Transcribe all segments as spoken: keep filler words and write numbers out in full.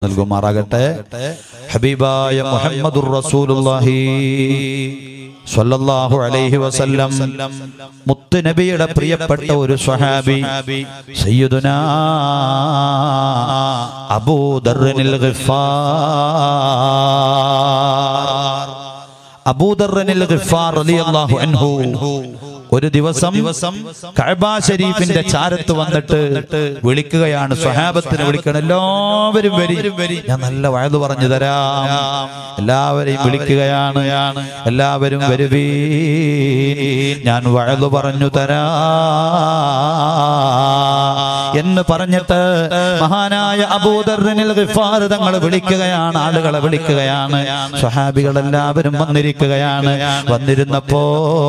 നൽകുമാറാകട്ടെ. ഹബീബായ മുഹമ്മദുർ റസൂലുള്ളാഹി സ്വല്ലല്ലാഹു അലൈഹി വസല്ലം മുത്ത് നബിയുടെ പ്രിയപ്പെട്ട ഒരു സ്വഹാബി സയ്യിദുനാ അബൂ ദർറിൽ ഗിഫാർ അബൂ ദർറിൽ ഗിഫാർ റളിയല്ലാഹു അൻഹു ഒരു ദിവസം കഅബ ശരീഫിന്റെ ചാരത്ത് വന്നിട്ട് വിളിക്കുകയാണ്. സ്വഹാബത്തിനെ വിളിക്കണം, എല്ലാവരും വരി, ഞാൻ നല്ല വഅദ് പറഞ്ഞു തരാം. എല്ലാവരെയും വിളിക്കുകയാണ്. എല്ലാവരും വരുവീ, ഞാൻ വഅദ് പറഞ്ഞു തരാം എന്ന് പറഞ്ഞിട്ട് മഹാനായ അബൂ ദർറിൽ ഗിഫാർ തങ്ങൾ വിളിക്കുകയാണ്. ആളുകളെ വിളിക്കുകയാണ്. സ്വഹാബികൾ എല്ലാവരും വന്നിരിക്കുകയാണ്. വന്നിരുന്നപ്പോ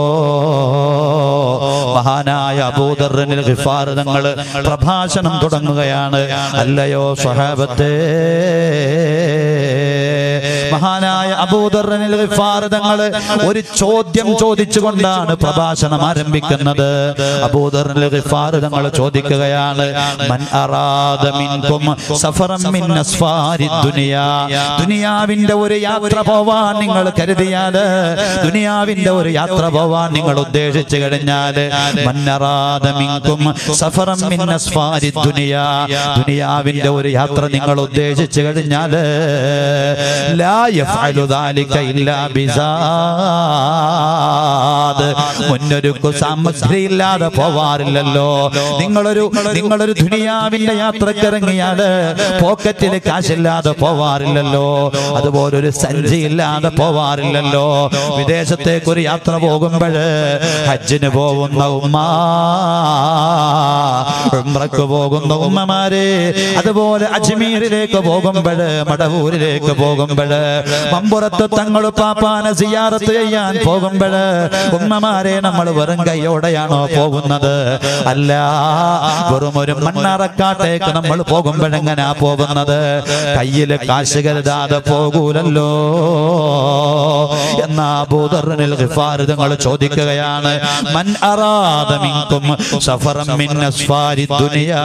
മഹാനായ അബൂ ദർറിൽ ഗിഫാർ തങ്ങൾ പ്രഭാഷണം തുടങ്ങുകയാണ്. അല്ലയോ സ്വഹാബത്തേ, മഹാനായ അബൂ ദർറിൽ ഗിഫാർ തങ്ങൾ ഒരു ചോദ്യം ചോദിച്ചുകൊണ്ടാണ് പ്രഭാഷണം ആരംഭിക്കുന്നത്. അബൂ ദർറിൽ ഗിഫാർ തങ്ങൾ ചോദിക്കുകയാണ്, മൻ അറാദ മിൻകും സഫറൻ മിൻ അസ്ഫാരി ദുനിയാ, ദുനിയാവിന്റെ ഒരു യാത്ര പോവാൻ നിങ്ങൾ കരുതിയാൽ, ദുനിയാവിന്റെ ഒരു യാത്ര പോവാൻ നിങ്ങൾ ഉദ്ദേശിച്ചു കഴിഞ്ഞാൽ, മൻ അറാദ മിൻകും സഫറൻ മിൻ അസ്ഫാരി ദുനിയാ, ദുനിയാവിന്റെ ഒരു യാത്ര നിങ്ങൾ ഉദ്ദേശിച്ചു കഴിഞ്ഞാൽ, ലാ യഫ്അലു ദാലിക ഇല്ലാ ബിസാദ്, മുന്നൊരുക്കു സാമഗ്രി ഇല്ലാതെ പോവാറില്ലല്ലോ. നിങ്ങളൊരു നിങ്ങളൊരു ദുനിയാവിന്റെ യാത്രക്ക് ഇറങ്ങിയാൽ പോക്കറ്റിൽ കാശില്ലാതെ പോവാറില്ലല്ലോ. അതുപോലൊരു സഞ്ചി ഇല്ലാതെ പോവാറില്ലല്ലോ. വിദേശത്തേക്ക് ഒരു യാത്ര പോകുമ്പോൾ ഹജ്ജിന് പോകുന്ന ഉമ്മ, ഉംറക്ക് പോകുന്ന ഉമ്മമാരെ, അതുപോലെ അജ്മീറിലേക്ക് പോകുമ്പോൾ, മടവൂരിലേക്ക് പോകുമ്പോൾ, മമ്പുറത്ത് തങ്ങൾ പാപ്പാനെ സിയാറത്ത് ചെയ്യാൻ പോകുമ്പോൾ ഉമ്മമാരെ, നമ്മൾ വെറും കൈയോടെയാണോ പോകുന്നത്? അല്ല, വെറും ഒരു മണ്ണറക്കാട്ടേക്ക് നമ്മൾ പോകുമ്പോഴെങ്ങനാ പോകുന്നത്? കയ്യില് കാശ് കരുതാതെ പോകൂലല്ലോ. എന്നാ അബൂ ദർറിൽ ഗിഫാർ തങ്ങൾ ചോദിക്കുകയാണ്, മൻ അറാദ മിൻകും സഫറൻ മിൻ അസ്ഫാരി ദുനിയാ,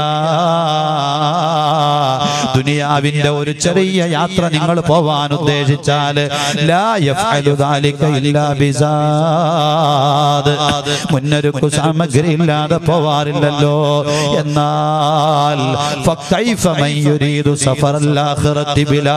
ദുനിയാവിന്റെ ഒരു ചെറിയ യാത്ര നിങ്ങൾ പോവാൻ ഉദ്ദേശിച്ചാൽ, ലാ യഫ്അലു ദാലിക ഇല്ലാ ബിസാദ്, മുന്നൊരുക്കു സാമഗ്രി ഇല്ലാതെ പോവാറില്ലല്ലോ. എന്നാൽ ഫകൈഫ മൻ യുരീദു സഫറൽ ആഖിറതി ബിലാ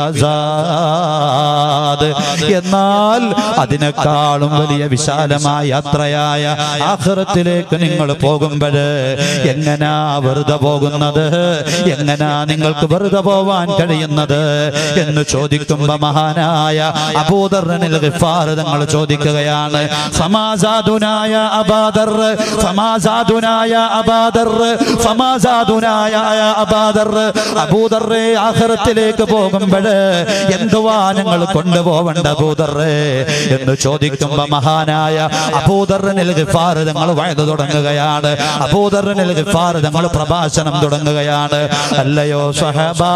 സാദ്, എന്നാൽ അതിനേക്കാളും വലിയ വിശാലമായ യാത്രയായ ആഖിറത്തിലേക്ക് നിങ്ങൾ പോകുമ്പോൾ എങ്ങനാ വെറുതെ പോകുന്നത്? എങ്ങനാ നിങ്ങൾക്ക് വെറുതെ പോവാൻ കഴിയുന്നത് എന്ന് ചോദിക്കുമ്പോ മഹാനായ അബൂ ദർറിൽ ഗിഫാർ തങ്ങൾ ചോദിക്കുകയാണ്, ഫമാസാദുനായ അബാ ദർ, ഫമാസാദുനായ അബാ ദർ, ഫമാസാദുനായ അബാ ദർ, അബൂ ദർറേ, ആഖിറത്തിലേക്ക് പോകുമ്പോൾ എന്തുവാ ഞങ്ങൾ കൊണ്ടുപോവേണ്ട അബൂ ദർറേ എന്ന് ചോദിക്കുമ്പോ മഹാനായ അബൂ ദർറിൽ ഗിഫാർ തങ്ങൾ വഅദ് തുടങ്ങുകയാണ്. അബൂ ദർറിൽ ഗിഫാർ തങ്ങൾ പ്രഭാഷണം തുടങ്ങുകയാണ്. അല്ലയോ സ്വഹാബാ,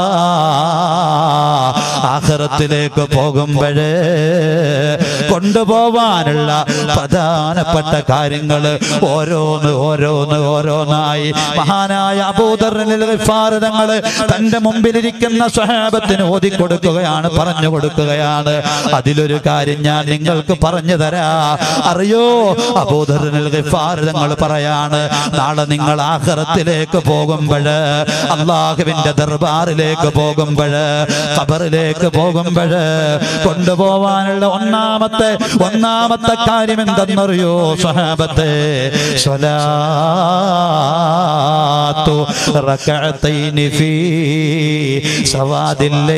ആഖിറത്തിലേക്ക് പോകുമ്പോൾ കൊണ്ടുപോവാനുള്ള പ്രധാനപ്പെട്ട കാര്യങ്ങൾ ഓരോന്ന് ഓരോന്ന് ഓരോന്നായി മഹാനായ അബൂ ദർറിൽ ഗിഫാർ തങ്ങൾ തന്റെ മുമ്പിലിരിക്കുന്ന സ്വഹാബത്തിന് ഓതിക്കൊടുക്കുകയാണ്, പറഞ്ഞു കൊടുക്കുകയാണ്. അതിലൊരു കാര്യം ഞാൻ നിങ്ങൾക്ക് പറഞ്ഞു തരാ. അറിയോ, അബൂ ദർറിൽ ഗിഫാർ തങ്ങൾ പറയാണ്, നാളെ നിങ്ങൾ ആഖിറത്തിലേക്ക് പോകുമ്പോൾ, അല്ലാഹുവിന്റെ ദർബാറിലേക്ക് പോകുമ്പോൾ, ഖബറിലേക്ക് പോകുമ്പോൾ കൊണ്ടുപോവാനുള്ള ഒന്നാമത്തെ ഒന്നാമത്തെ കാര്യം എന്തെന്നറിയോ സ്വഹാബത്തെ? സ്വലാത്തു റകഅതൈനി ഫീ സവാദിൽ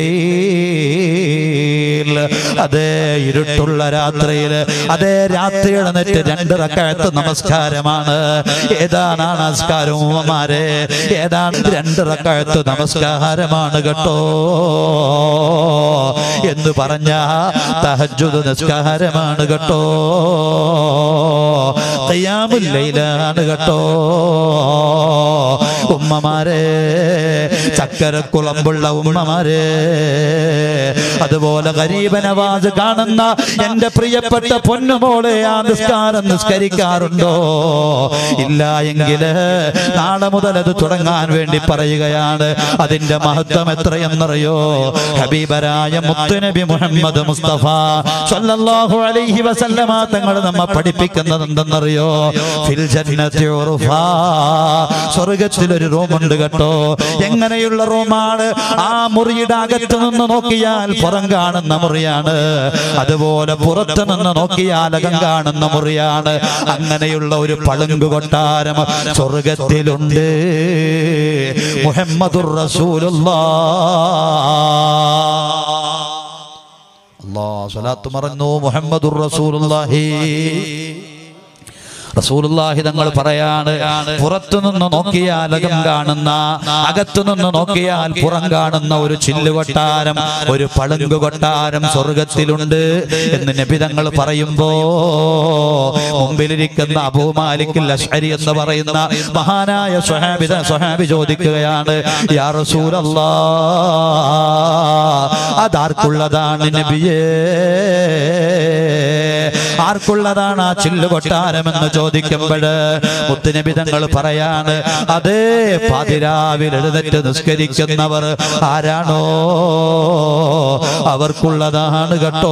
ലൈൽ, അതേ ഇരുട്ടുള്ള രാത്രിയിൽ, അതേ രാത്രി എഴുന്നേറ്റ് രണ്ട് റകഅത്ത് നമസ്കാരമാണ്. ഏതാണ് നമസ്കാരം ഉമ്മമാരെ? ഏതാണ് രണ്ട് റകഅത്ത് നമസ്കാരമാണ് കേട്ടോ എന്ന് പറഞ്ഞ തഹജ്ജുദ് നിസ്കാരമാണ് കേട്ടോ, ഖിയാമുൽ ലൈലാണ് കേട്ടോ. ഉമ്മമാരെ, ചക്കരക്കുളമ്പുള്ള ഉമ്മമാരെ, അതുപോലെ ഗരീബ് നവാസ് കാണുന്ന എന്റെ പ്രിയപ്പെട്ട പൊന്നുമോളെ, ആ നിസ്കാരം നിസ്കരിക്കാറുണ്ടോ? ഇല്ല എങ്കിൽ നാളെ മുതൽ അത് തുടങ്ങാൻ വേണ്ടി പറയുകയാണ്. അതിന്റെ മഹത്വം എത്രയെന്നറിയോ? ഹബീബരായ മുത്തുനബി മുഹമ്മദ് മുസ്തഫ സല്ലല്ലാഹു അലൈഹി വസല്ലമ തങ്ങൾ നമ്മെ പഠിപ്പിക്കുന്നത് എന്തെന്നറിയോ? ഫിൽ ജന്നത്തി ഉർഫാ, സ്വർഗ്ഗത്തിൽ ഒരു റൂമുണ്ട് കേട്ടോ. എങ്ങനെയുള്ള റൂമാണ്? ആ മുറിയുടെ അകത്ത് നിന്ന് നോക്കിയാൽ പുറം കാണുന്ന മുറിയാണ്, അതുപോലെ പുറത്ത് നിന്ന് നോക്കിയാൽ അകം കാണുന്ന മുറിയാണ്. അങ്ങനെയുള്ള ഒരു പളുങ്ക് കൊട്ടാരം സ്വർഗ്ഗത്തിലുണ്ട്. മുഹമ്മദുർ റസൂലുള്ളാഹ്. അല്ലാഹ് സ്വലാത്ത് മറന്നു. മുഹമ്മദുർ റസൂലുള്ളാഹി. റസൂലുള്ളാഹി തങ്ങൾ പറയാണ്, പുറത്തുനിന്ന് നോക്കിയാൽ അകം കാണുന്ന, അകത്തുനിന്ന് നോക്കിയാൽ പുറം കാണുന്ന ഒരു ചില്ല് കൊട്ടാരം, ഒരു പളുങ്ക് കൊട്ടാരം സ്വർഗത്തിലുണ്ട് എന്ന് നബി തങ്ങൾ പറയുമ്പോ മുമ്പിലിരിക്കുന്ന അബൂ മാലിക് അശ്അരി എന്ന് പറയുന്ന മഹാനായ സ്വഹാബി സ്വഹാബി ചോദിക്കുകയാണ്, യാ റസൂലല്ലാഹ്, അതാർക്കുള്ളതാണ് നബിയേ? ആർക്കുള്ളതാണ് ആ ചില്ല് കൊട്ടാരമെന്ന് ചോദിക്കുമ്പോൾ മുത്തുനബി തങ്ങൾ പറയാണ്, അതേ പാതിരാവിൽ എഴുന്നേറ്റ് നിസ്കരിക്കുന്നവർ ആരാണോ അവർക്കുള്ളതാണ് കേട്ടോ.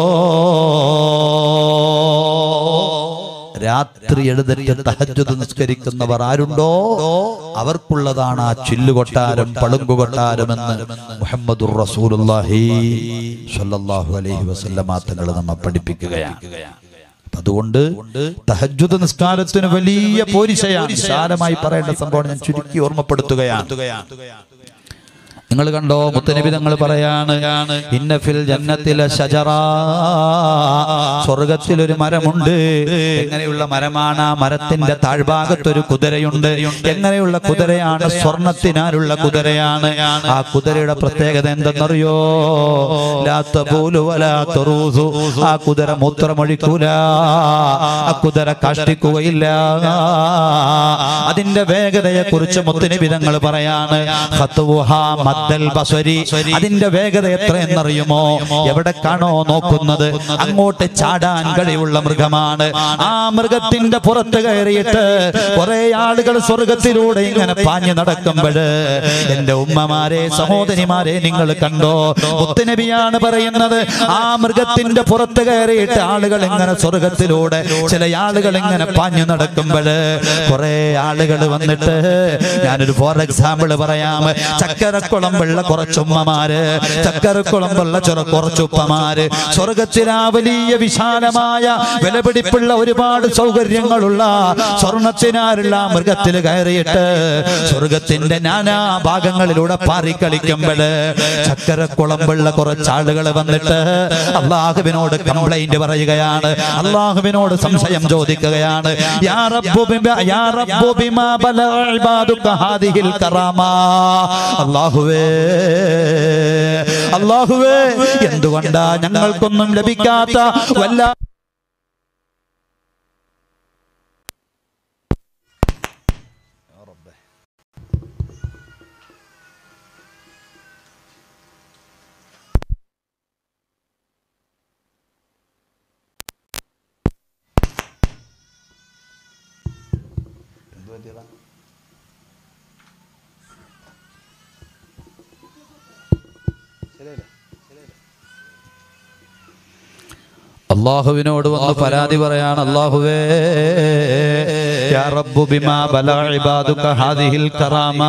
രാത്രി എഴുന്നേറ്റ് തഹജ്ജുദ് നിസ്കരിക്കുന്നവർ ആരുണ്ടോ അവർക്കുള്ളതാണ് ആ ചില്ലുകൊട്ടാരം, പളുങ്കുകൊട്ടാരമെന്ന് മുഹമ്മദുർ റസൂലുള്ളാഹി സ്വല്ലല്ലാഹു അലൈഹി വസല്ലമ തങ്ങൾ നമ്മെ പഠിപ്പിക്കുകയാണ്. അതുകൊണ്ട് തഹജ്ജുദ് നിസ്കാരത്തിന് വലിയ പോരിശയാണ്. വിശാലമായി പറയേണ്ട സംഭവം ഞാൻ ചുരുക്കി ഓർമ്മപ്പെടുത്തുകയാണ്. നിങ്ങൾ കണ്ടോ, മുത്തനബി തങ്ങൾ പറയാണ്, ഇന്ന ഫിൽ ജന്നത്തില ശജറ, സ്വർഗത്തിൽ ഒരു മരമുണ്ട്. എങ്ങനെയുള്ള മരമാണ്? ആ മരത്തിന്റെ താഴ്ഭാഗത്തൊരു കുതിരയുണ്ട്. എങ്ങനെയുള്ള കുതിരയാണ്? സ്വർണത്തിനാലുള്ള കുതിരയാണ്. ആ കുതിരയുടെ പ്രത്യേകത എന്തെന്നറിയോ? ലാ തബൂലു വലാ തറൂസു, ആ കുതിര മൂത്രമൊഴിക്കൂല, ആ കുതിര കാഷ്ടിക്കുകയില്ല. അതിന്റെ വേഗതയെ കുറിച്ച് മുത്തനബി തങ്ങൾ പറയാണ്, ഖത്വുഹാ ബസരി, അതിന്റെ വേഗത എത്രയെന്നറിയുമോ? എവിടേക്കാണോ നോക്കുന്നത് അങ്ങോട്ട് ചാടാൻ കഴിവുള്ള മൃഗമാണ്. ആ മൃഗത്തിന്റെ പുറത്ത് കയറിയിട്ട് കുറെ ആളുകൾ സ്വർഗത്തിലൂടെ ഇങ്ങനെ പാഞ്ഞു നടക്കുമ്പോൾ എന്റെ ഉമ്മമാരെ, സഹോദരിമാരെ, നിങ്ങൾ കണ്ടോ? മുത്തുനബിയാണ് പറയുന്നത്, ആ മൃഗത്തിന്റെ പുറത്ത് കയറിയിട്ട് ആളുകൾ ഇങ്ങനെ സ്വർഗത്തിലൂടെ, ചില ആളുകൾ ഇങ്ങനെ പാഞ്ഞു നടക്കുമ്പോൾ കുറെ ആളുകൾ വന്നിട്ട്, ഞാനൊരു ഫോർ എക്സാമ്പിൾ പറയാം, ചക്കരക്കുളം വെള്ള കുറച്ചുമ്മമാര്, ചക്കരക്കുളമ്പുള്ള ചെറു കുറച്ചുപ്പമാര്, സ്വർഗത്തിലാ വലിയ വിശാലമായ വിലപിടിപ്പുള്ള ഒരുപാട് സൗകര്യങ്ങളുള്ള സ്വർണത്തിനാലുള്ള മൃഗത്തിൽ കയറിയിട്ട് സ്വർഗത്തിന്റെ നാനാ ഭാഗങ്ങളിലൂടെ പാറിക്കളിക്കുമ്പോൾ ചക്കരക്കുളമ്പുള്ള കുറച്ചാളുകൾ വന്നിട്ട് അള്ളാഹുവിനോട് കംപ്ലൈന്റ് പറയുകയാണ്, അള്ളാഹുവിനോട് സംശയം ചോദിക്കുകയാണ്. യാ റബ്ബു ബിമാ യാ റബ്ബു ബിമാ ബലഗ ഇബാദുക ഹാദിഹിൽ കറാമാ, അല്ലാഹുവേ അല്ലാഹുവേ എന്തുകൊണ്ടാ ഞങ്ങൾക്കൊന്നും ലഭിക്കാത്ത വല്ല അല്ലാഹുവിനോട് വന്ന് പരാതി പറയാണ്, അല്ലാഹുവേ യാ റബ്ബു ബിമാ ബലഗ ഇബാദുക ഹാദിഹിൽ കറാമാ,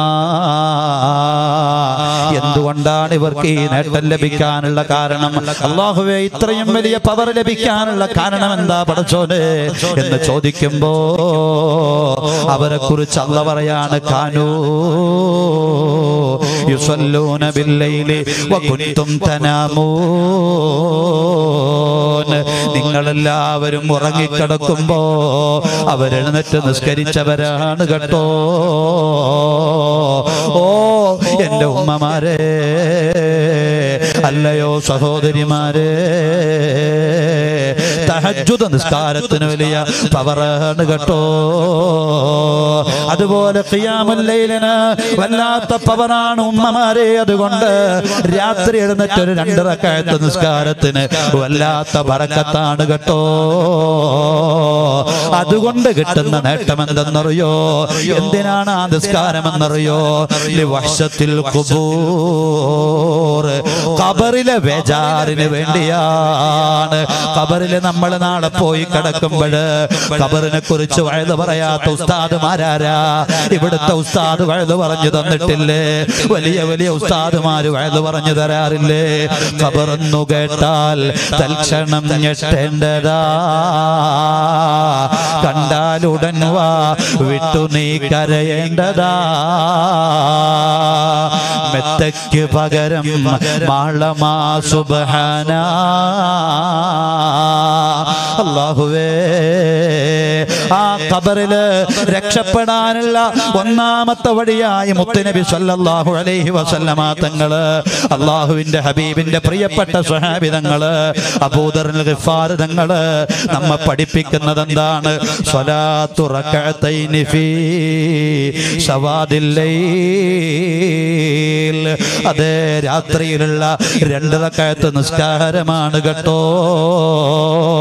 എന്തുകൊണ്ടാണ് ഇവർക്ക് ഈ നേട്ടം ലഭിക്കാനുള്ള കാരണം? അല്ലാഹുവേ ഇത്രയും വലിയ പവർ ലഭിക്കാനുള്ള കാരണം എന്താ പടച്ചോനെ എന്ന് ചോദിക്കുമ്പോ അവരെ കുറിച്ച് അല്ലാഹു പറയാണ്, കാനൂ യുസല്ലൂന ബില്ലൈലി വകുൻതും തനാമൂൻ, നിങ്ങളെല്ലാവരും ഉറങ്ങിക്കിടക്കുമ്പോ അവരെഴുന്നേറ്റ് നിസ്കരിച്ചവരാണ് കേട്ടോ. ഓ എന്റെ ഉമ്മമാരെ, അല്ലയോ സഹോദരിമാരെ, തഹജ്ജുദ് നിസ്കാരത്തിന് വലിയ പവറാണ് കേട്ടോ. അതുപോലെ ഖിയാമുൽ ലൈലിന് വല്ലാത്ത പവറാണ് ഉമ്മമാരെ. അതുകൊണ്ട് രാത്രി എഴുന്നേറ്റ് ഒരു രണ്ട് റക്അത്ത് നിസ്കാരത്തിന് വല്ലാത്ത ബറക്കത്താണ് കേട്ടോ. അതുകൊണ്ട് കിട്ടുന്ന നേട്ടം എന്തെന്നറിയോ? എന്തിനാണ് ആ നിസ്കാരം എന്നറിയോ? വഹ്ശത്തിൽ ഖുബൂർ, ഖബറിലെ ബേജാറിന് വേണ്ടിയാണ്. ഖബറിലെ നമ്മൾ നാളെ പോയി കിടക്കുമ്പോൾ ഖബറിനെ കുറിച്ച് വഴുത് പറയാത്ത ഉസ്താദുമാരാരാ? ഇവിടുത്തെ ഉസ്താദ് വഴുത് പറഞ്ഞു തന്നിട്ടില്ലേ? വലിയ വലിയ ഉസ്താദുമാര് വഴുത് പറഞ്ഞു തരാറില്ലേ? ഖബറെന്നു കേട്ടാൽ തൽക്ഷണം ഞെട്ടേണ്ടതാ, കണ്ടാലുടൻ വാ വിട്ടു നീ കരയേണ്ടതാ. മെത്തയ്ക്ക് പകരം മാളമാ സുബ്ഹാനാ. അല്ലാഹുവേ, ആ ഖബറില് രക്ഷപ്പെടാനുള്ള ഒന്നാമത്തെ വഴിയായി മുത്തുനബി സല്ലല്ലാഹു അലൈഹി വസല്ലമ തങ്ങള്, അല്ലാഹുവിന്റെ ഹബീബിന്റെ പ്രിയപ്പെട്ട സ്വഹാബി തങ്ങള്, അബൂദർ ഗിഫാർ തങ്ങള് നമ്മെ പഠിപ്പിക്കുന്നത് എന്താണ്? സ്വലാത്തു റകഅതൈനി ഫീ സവാദിൽ ലൈൽ. അതേ, രാത്രിയിലുള്ള രണ്ട് റകഅത്ത് നിസ്കാരമാണ് കേട്ടോ.